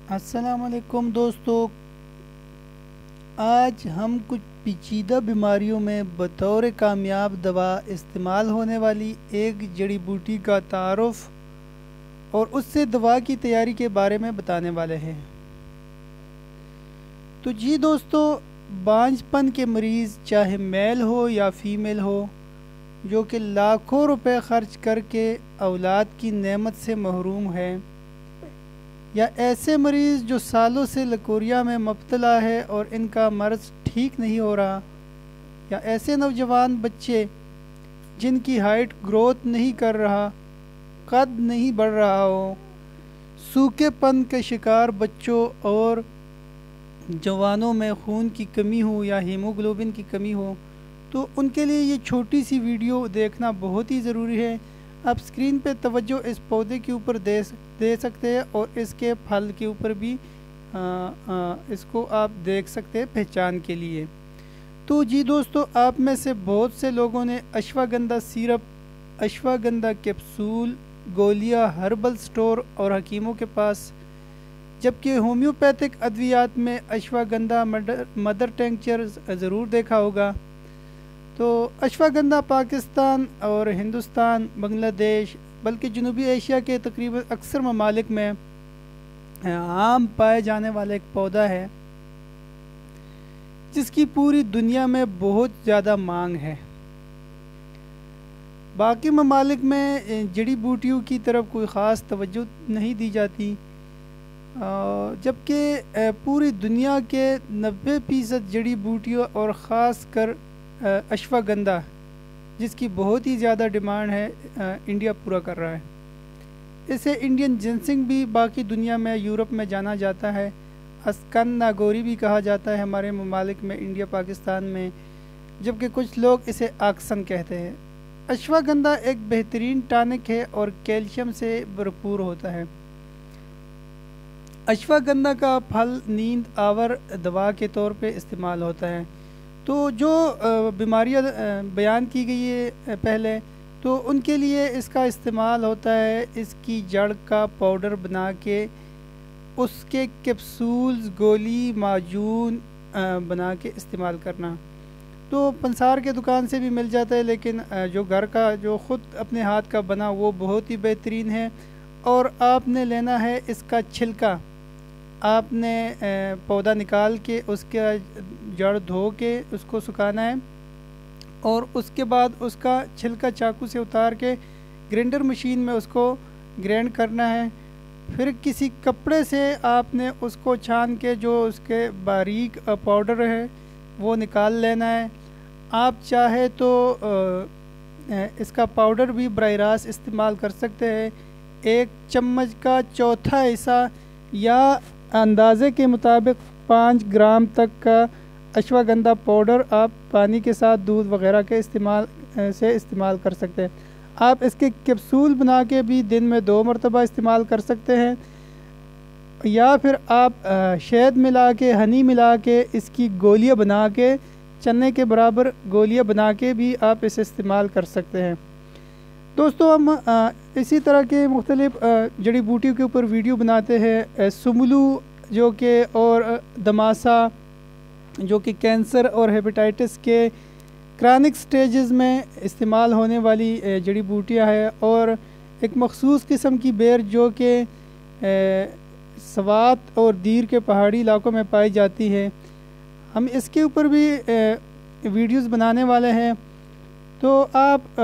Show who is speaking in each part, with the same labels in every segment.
Speaker 1: السلام علیکم دوستو، آج ہم کچھ پیچیدہ بیماریوں میں بطور کامیاب دوا استعمال ہونے والی ایک جڑی بوٹی کا تعارف اور اس سے دوا کی تیاری کے بارے میں بتانے والے ہیں۔ تو جی دوستو، بانجھ پن کے مریض چاہے میل ہو یا فیمیل ہو، جو کہ لاکھوں روپے خرچ کر کے اولاد کی نعمت سے محروم ہے، یا ایسے مریض جو سالوں سے لکوریا میں مبتلا ہے اور ان کا مرض ٹھیک نہیں ہو رہا، یا ایسے نوجوان بچے جن کی ہائٹ گروتھ نہیں کر رہا، قد نہیں بڑھ رہا ہو، سوکھے پن کے شکار بچوں اور جوانوں میں خون کی کمی ہو یا ہیموگلوبن کی کمی ہو، تو ان کے لیے یہ چھوٹی سی ویڈیو دیکھنا بہت ہی ضروری ہے۔ آپ اسکرین پہ توجہ اس پودے کے اوپر دے سکتے ہیں اور اس کے پھل کے اوپر بھی اس کو آپ دیکھ سکتے ہیں پہچان کے لیے۔ تو جی دوستو، آپ میں سے بہت سے لوگوں نے اشواگندھا سیرپ، اشواگندھا کیپسول، گولیاں ہربل سٹور اور حکیموں کے پاس، جبکہ ہومیوپیتھک ادویات میں اشواگندھا مدر ٹینکچر ضرور دیکھا ہوگا۔ تو اشواگندھا پاکستان اور ہندوستان، بنگلہ دیش بلکہ جنوبی ایشیا کے تقریباً اکثر ممالک میں عام پائے جانے والا ایک پودا ہے، جس کی پوری دنیا میں بہت زیادہ مانگ ہے۔ باقی ممالک میں جڑی بوٹیوں کی طرف کوئی خاص توجہ نہیں دی جاتی، جبکہ پوری دنیا کے 90% جڑی بوٹیوں اور خاص کر اشواگندھا، جس کی بہت ہی زیادہ ڈیمانڈ ہے، انڈیا پورا کر رہا ہے۔ اسے انڈین جنسنگ بھی باقی دنیا میں یورپ میں جانا جاتا ہے، اسکن ناگوری بھی کہا جاتا ہے ہمارے ممالک میں، انڈیا پاکستان میں، جبکہ کچھ لوگ اسے آکسن کہتے ہیں۔ اشواگندھا ایک بہترین ٹانک ہے اور کیلشیم سے بھرپور ہوتا ہے۔ اشواگندھا کا پھل نیند آور دوا کے طور پہ استعمال ہوتا ہے۔ تو جو بیماریاں بیان کی گئی ہے پہلے، تو ان کے لیے اس کا استعمال ہوتا ہے اس کی جڑ کا پاؤڈر بنا کے، اس کے کیپسولز، گولی، معجون بنا کے استعمال کرنا۔ تو پنسار کے دکان سے بھی مل جاتا ہے، لیکن جو گھر کا جو خود اپنے ہاتھ کا بنا وہ بہت ہی بہترین ہے۔ اور آپ نے لینا ہے اس کا چھلکا، آپ نے پودا نکال کے اس کا جڑ دھو کے اس کو سکھانا ہے، اور اس کے بعد اس کا چھلکا چاقو سے اتار کے گرینڈر مشین میں اس کو گرینڈ کرنا ہے۔ پھر کسی کپڑے سے آپ نے اس کو چھان کے جو اس کے باریک پاؤڈر ہے وہ نکال لینا ہے۔ آپ چاہے تو اس کا پاؤڈر بھی براہ راست استعمال کر سکتے ہیں۔ 1 چمچ کا چوتھا حصہ یا اندازے کے مطابق 5 گرام تک کا اشواگندھا پاؤڈر آپ پانی کے ساتھ دودھ وغیرہ کے استعمال کر سکتے ہیں۔ آپ اس کے کیپسول بنا کے بھی دن میں 2 مرتبہ استعمال کر سکتے ہیں، یا پھر آپ شہد ملا کے، ہنی ملا کے اس کی گولیاں بنا کے، چنے کے برابر گولیاں بنا کے بھی آپ اسے استعمال کر سکتے ہیں۔ دوستو، ہم اسی طرح کے مختلف جڑی بوٹیوں کے اوپر ویڈیو بناتے ہیں۔ سملو جو کہ اور دماسا جو کہ کینسر اور ہیپیٹائٹس کے کرانک سٹیجز میں استعمال ہونے والی جڑی بوٹیاں ہے، اور ایک مخصوص قسم کی بیر جو کہ سوات اور دیر کے پہاڑی علاقوں میں پائی جاتی ہے، ہم اس کے اوپر بھی ویڈیوز بنانے والے ہیں۔ تو آپ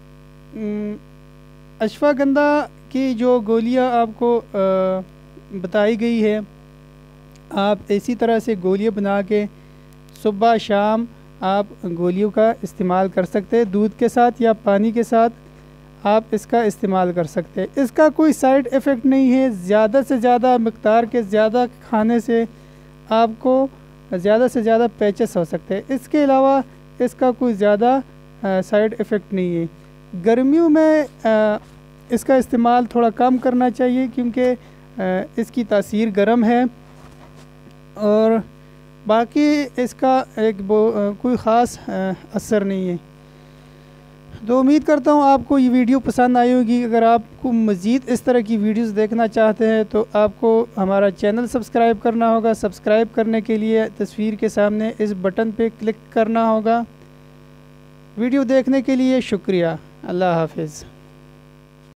Speaker 1: اشواگندھا کی جو گولیاں آپ کو بتائی گئی ہے، آپ اسی طرح سے گولیاں بنا کے صبح شام آپ گولیوں کا استعمال کر سکتے ہیں، دودھ کے ساتھ یا پانی کے ساتھ آپ اس کا استعمال کر سکتے ہیں۔ اس کا کوئی سائیڈ ایفیکٹ نہیں ہے، زیادہ سے زیادہ مقدار کے زیادہ کھانے سے آپ کو زیادہ سے زیادہ پیچز ہو سکتے ہیں، اس کے علاوہ اس کا کوئی زیادہ سائیڈ ایفیکٹ نہیں ہے۔ گرمیوں میں اس کا استعمال تھوڑا کم کرنا چاہیے، کیونکہ اس کی تاثیر گرم ہے، اور باقی اس کا کوئی خاص اثر نہیں ہے۔ تو امید کرتا ہوں آپ کو یہ ویڈیو پسند آئی ہوگی. اگر آپ کو مزید اس طرح کی ویڈیوز دیکھنا چاہتے ہیں تو آپ کو ہمارا چینل سبسکرائب کرنا ہوگا. سبسکرائب کرنے کے لیے تصویر کے سامنے اس بٹن پہ کلک کرنا ہوگا. ویڈیو دیکھنے کے لیے شکریہ. اللہ حافظ.